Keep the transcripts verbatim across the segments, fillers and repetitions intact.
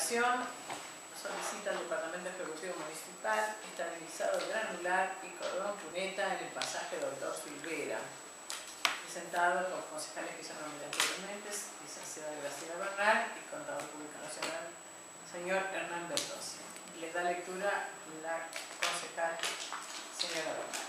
comunicación solicita al Departamento Ejecutivo Municipal estabilizado granular y cordón cuneta en el pasaje Doctor Silvera, presentado por concejales que ya nombré anteriormente, licenciada Graciela Bernal y contador público nacional, señor Hernán Bertozzi. Le da lectura la concejal señora Bernal.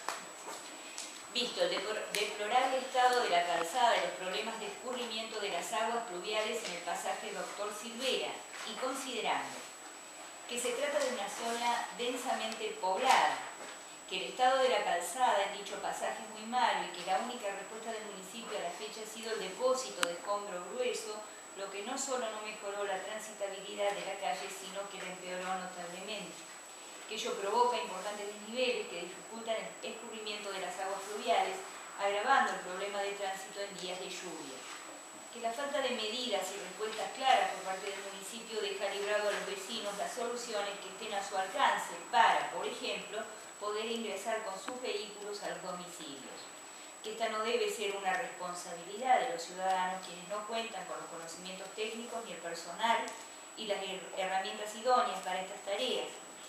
Visto el deplorable estado de la calzada y los problemas de escurrimiento de las aguas pluviales en el pasaje Doctor Silvera, y considerando que se trata de una zona densamente poblada, que el estado de la calzada en dicho pasaje es muy malo y que la única respuesta del municipio a la fecha ha sido el depósito de escombro grueso, lo que no solo no mejoró la transitabilidad de la calle, sino que la empeoró notablemente, que ello provoca importantes desniveles que dificultan el escurrimiento de las aguas fluviales, agravando el problema de tránsito en días de lluvia. Que la falta de medidas y respuestas claras por parte del municipio deja librado a los vecinos las soluciones que estén a su alcance para, por ejemplo, poder ingresar con sus vehículos a los domicilios. Que esta no debe ser una responsabilidad de los ciudadanos quienes no cuentan con los conocimientos técnicos ni el personal y las herramientas idóneas para estas tareas.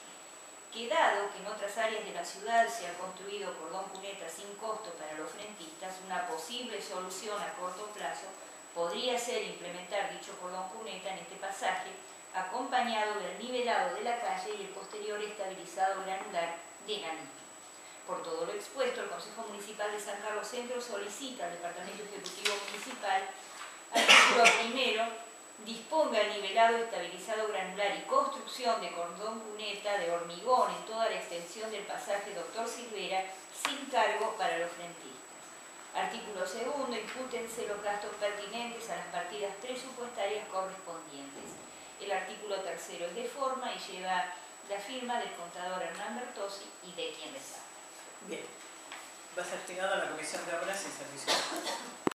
Que dado que en otras áreas de la ciudad se ha construido cordón cuneta sin costo para los frentistas, una posible solución a corto plazo podría ser implementar dicho cordón cuneta en este pasaje, acompañado del nivelado de la calle y el posterior estabilizado granular de la misma. Por todo lo expuesto, el Consejo Municipal de San Carlos Centro solicita al Departamento Ejecutivo Municipal, artículo primero, disponga el nivelado estabilizado granular y construcción de cordón cuneta de hormigón en toda la extensión del pasaje Doctor Silvera sin cargo para los frentistas. Artículo segundo, impútense los gastos pertinentes a las partidas presupuestarias correspondientes. El artículo tercero es de forma y lleva la firma del contador Hernán Bertozzi y de quien les habla. Bien, va a ser destinado a la Comisión de Obras y Servicios.